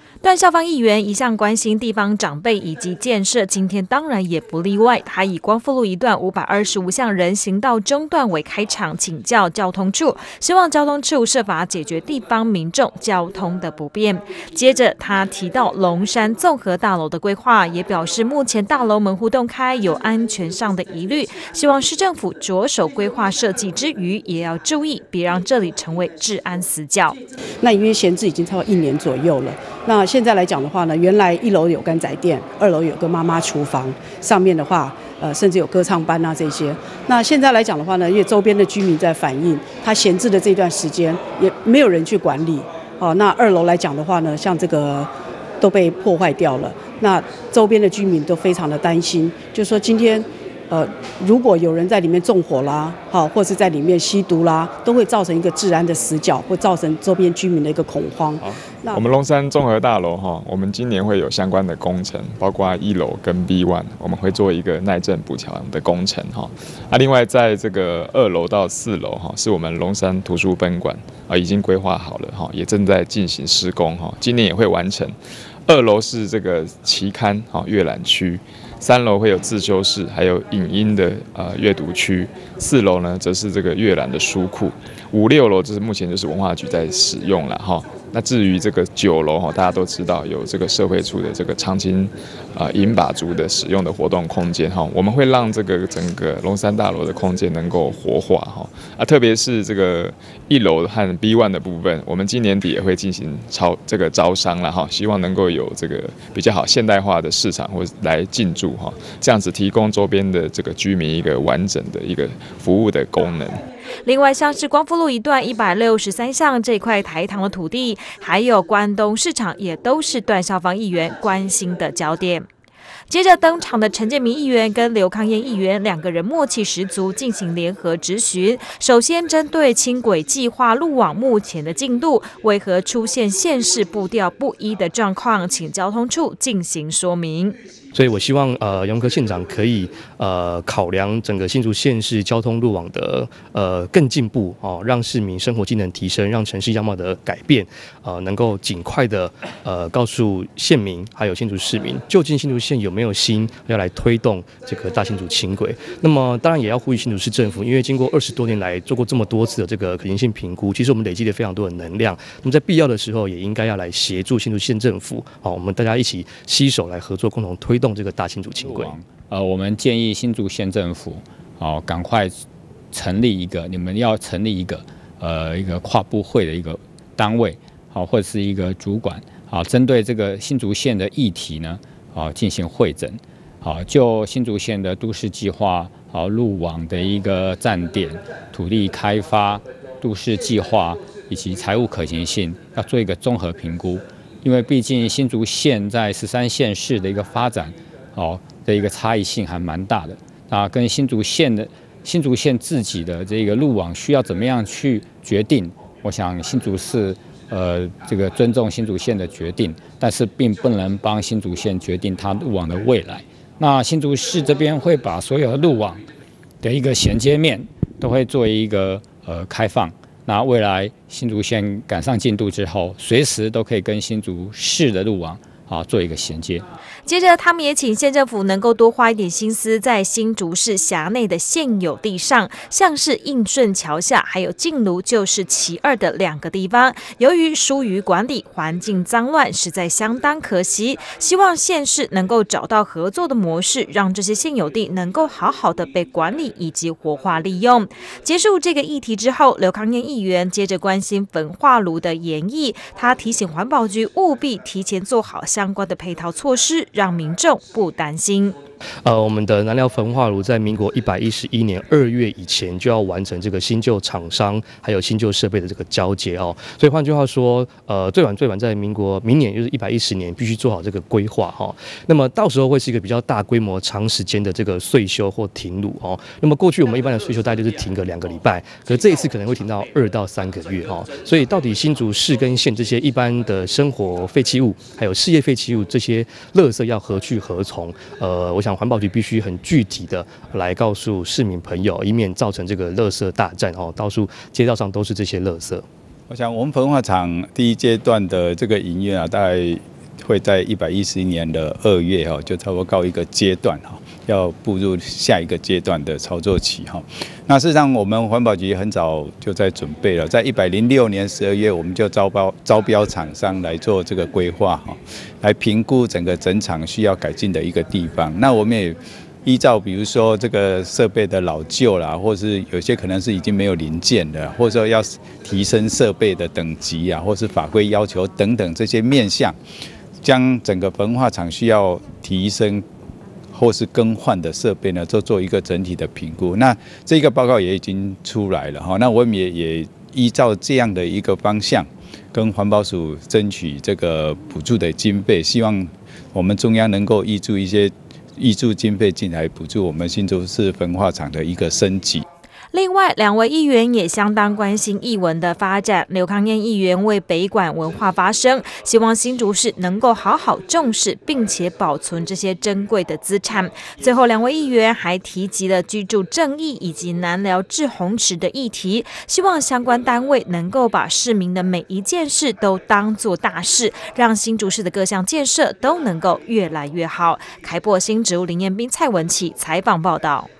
段孝芳议员一向关心地方长辈以及建设，今天当然也不例外。他以光复路一段525项人行道中段为开场，请教交通处，希望交通处设法解决地方民众交通的不便。接着他提到龙山综合大楼的规划，也表示目前大楼门户洞开，有安全上的疑虑，希望市政府着手规划设计之余，也要注意别让这里成为治安死角。 那因为闲置已经超过1年左右了，那现在来讲的话呢，原来1楼有干仔店，2楼有个妈妈厨房，上面的话甚至有歌唱班啊这些。那现在来讲的话呢，因为周边的居民在反映，它闲置的这段时间也没有人去管理。那2楼来讲的话呢，像这个都被破坏掉了，那周边的居民都非常的担心，就是说今天如果有人在里面纵火啦，或是在里面吸毒啦，都会造成一个治安的死角，会造成周边居民的一个恐慌。 我们龙山综合大楼我们今年会有相关的工程，包括1楼跟 B1， 我们会做一个耐震补强的工程另外在这个2楼到4楼是我们龙山图书分馆已经规划好了也正在进行施工今年也会完成。2楼是这个期刊阅览区。3楼会有自修室，还有影音的阅读区。4楼呢，则是这个阅览的书库。5、6楼就是目前就是文化局在使用了那至于这个9楼大家都知道有这个社会处的这个长青银发族的使用的活动空间我们会让这个整个龙山大楼的空间能够活化特别是这个1楼和 B1 的部分，我们今年底也会进行招商了希望能够有这个比较好现代化的市场或来进驻这样子提供周边的这个居民一个完整的一个服务的功能。 另外，像是光复路一段163项这块台糖的土地，还有关东市场，也都是段孝芳议员关心的焦点。接着登场的陈建民议员跟刘康燕议员2个人默契十足，进行联合质询。首先针对轻轨计划路网目前的进度，为何出现县市步调不一的状况，请交通处进行说明。 所以我希望杨科县长可以考量整个新竹县市交通路网的更进步让市民生活机能提升，让城市样貌的改变能够尽快的告诉县民还有新竹市民，究竟新竹县有没有心要来推动这个大新竹轻轨。那么当然也要呼吁新竹市政府，因为经过20多年来做过这么多次的这个可行性评估，其实我们累积了非常多的能量，那么在必要的时候也应该要来协助新竹县政府我们大家一起携手来合作，共同推动这个大新竹轻轨。 我们建议新竹县政府赶快成立一个，你们要成立一个跨部会的一个单位或者是一个主管针对这个新竹县的议题呢进行会诊就新竹县的都市计划路网的一个站点、土地开发、都市计划以及财务可行性要做一个综合评估。因为毕竟新竹县在13县市的一个发展的一个差异性还蛮大的跟新竹县自己的这个路网需要怎么样去决定，我想新竹市这个尊重新竹县的决定，但是并不能帮新竹县决定它路网的未来。那新竹市这边会把所有的路网的一个衔接面都会做一个开放。那未来新竹县赶上进度之后，随时都可以跟新竹市的路网做一个衔接。 接着，他们也请县政府能够多花一点心思在新竹市辖内的现有地上，像是应顺桥下，还有静庐就是其2的2个地方，由于疏于管理，环境脏乱，实在相当可惜。希望县市能够找到合作的模式，让这些现有地能够好好的被管理以及活化利用。结束这个议题之后，刘康燕议员接着关心焚化炉的延役，他提醒环保局务必提前做好相关的配套措施，让民众不担心。 我们的燃料焚化炉在民国111年2月以前就要完成这个新旧厂商还有新旧设备的这个交接所以换句话说，最晚在明年就是110年必须做好这个规划那么到时候会是一个比较大规模、长时间的这个岁修或停炉那么过去我们一般的岁修大概就是停个2个礼拜，可是这一次可能会停到2到3个月所以到底新竹市跟县这些一般的生活废弃物还有事业废弃物这些垃圾要何去何从？我想环保局必须很具体的来告诉市民朋友，以免造成这个垃圾大战到处街道上都是这些垃圾。 我想我们焚化厂第1阶段的这个营运大概会在111年的2月就差不多告一个阶段要步入下一个阶段的操作期那事实上，我们环保局很早就在准备了，在106年12月，我们就招标厂商来做这个规划来评估整个整厂需要改进的一个地方。那我们也依照比如说这个设备的老旧啦，或是有些可能是已经没有零件的，或者说要提升设备的等级或是法规要求等等这些面向，将整个焚化厂需要提升或是更换的设备呢，做一个整体的评估。那这个报告也已经出来了那我们也依照这样的一个方向，跟环保署争取这个补助的经费，希望我们中央能够挹注经费进来，补助我们新竹市焚化厂的一个升级。 另外，2位议员也相当关心艺文的发展。刘康燕议员为北管文化发声，希望新竹市能够好好重视，并且保存这些珍贵的资产。最后，2位议员还提及了居住正义以及南寮滞洪池的议题，希望相关单位能够把市民的每一件事都当作大事，让新竹市的各项建设都能够越来越好。开播新竹林彦斌、蔡文琪采访报道。